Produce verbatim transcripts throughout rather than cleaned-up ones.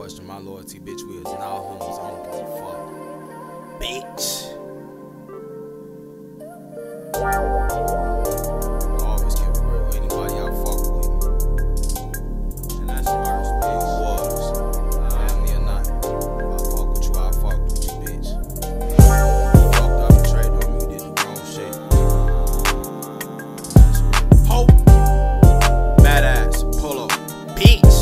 question my loyalty, bitch, we is not homies. I don't give a fuck. Bitch. I always keep it real with anybody I fuck with. And that's first, bitch. Who was? Family or not. If I fuck with you, I fuck with you, bitch. You fucked up and traded on me, you did the wrong shit. Hope. MadAss Polo. Bitch.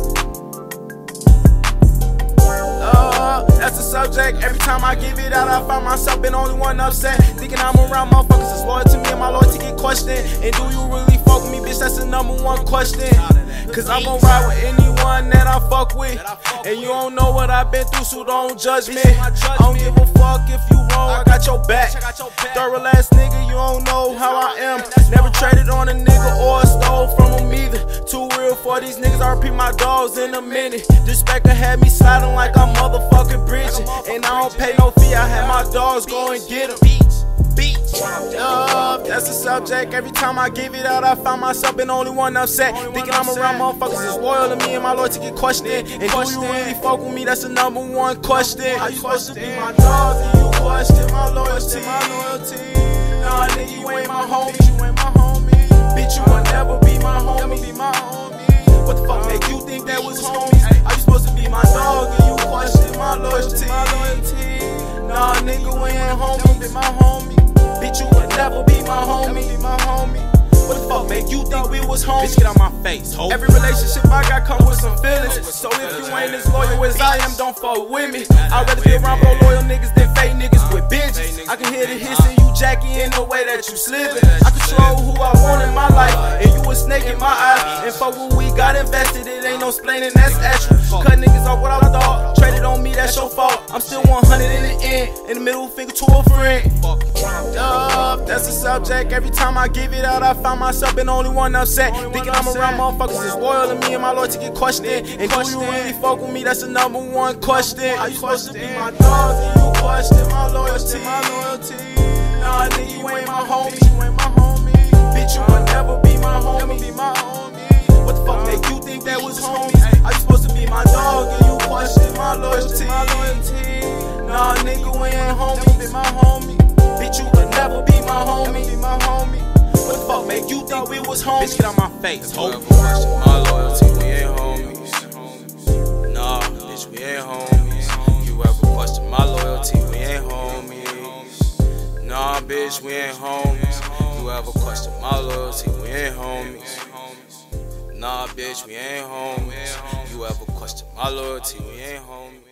That's the subject. Every time I give it out, I find myself being only one upset. Thinking I'm around motherfuckers that's loyal to me and my loyalty get questioned. And do you really fuck with me, bitch? That's the number one question. Cause I'm gon' ride with anyone that I fuck with. And you don't know what I've been through, so don't judge me. I don't give a fuck if you wrong, I got your back. Thorough ass nigga, you don't know how I am. Never traded on a nigga or stole from him either. Too real for these niggas, I repeat my dogs in a minute. Disrespect had me sliding like I'm motherfucking bridging. And I don't pay no fee, I had my dogs go and get them. Beats, uh, that's the subject. Every time I give it out, I find myself being only one upset. Thinking I'm around motherfuckers that's loyal to me and my loyalty get questioned. And do you really fuck with me? That's the number one question. How you supposed to be my dogs and you question my loyalty? Nah, nigga, you ain't my homie. You ain't my homie. Bitch, you will never be my homie. Be my homie. What the fuck make you think that was homies? How you supposed to be my dog and you question my loyalty? Nah, nigga, we ain't homies. Be my homie. Bitch, you would never be my homie. Be my homie. What the fuck make you think we was homies? Bitch, get out my face, ho. Every relationship I got come with some feelings. So if you ain't as loyal as I am, don't fuck with me. I'd rather be around bro loyal niggas than fake niggas with bitches. I can hear the hissing, you Jackie in the way that you slipping. I control who I want in my life, and you a snake in my eye. And fuck what we got invested, it ain't no splaining, that's actual. Cut niggas off what I thought, traded on me, that's your fault. I'm still one hundred in the end, in the middle finger to a friend. Uh, that's the subject. Every time I give it out, I find myself being only one upset. Thinking I'm around motherfuckers that's loyal to me and my loyalty get questioned. And do you really fuck with me? That's the number one question. How you supposed to be my dogs and you question my loyalty? Nah, nigga, you ain't my homie. You ain't my homie. Bitch, you will never be my homie. Be my homie. What the fuck make you think that was homies? How you supposed to be my dog and you question my loyalty? Nah, nigga, we ain't homies. Be my homie. Bitch, you will never be my homie. Be my homie. What the fuck make you think we was homies? Bitch, get out my face, ho. Whoever question my loyalty, we ain't homies. Nah, bitch, we ain't homies. You ever question my loyalty, we ain't homies. Nah, bitch, we ain't homies. You ever question my loyalty, we ain't homies. Nah, bitch, we ain't homies. You ever question my loyalty, we ain't homies.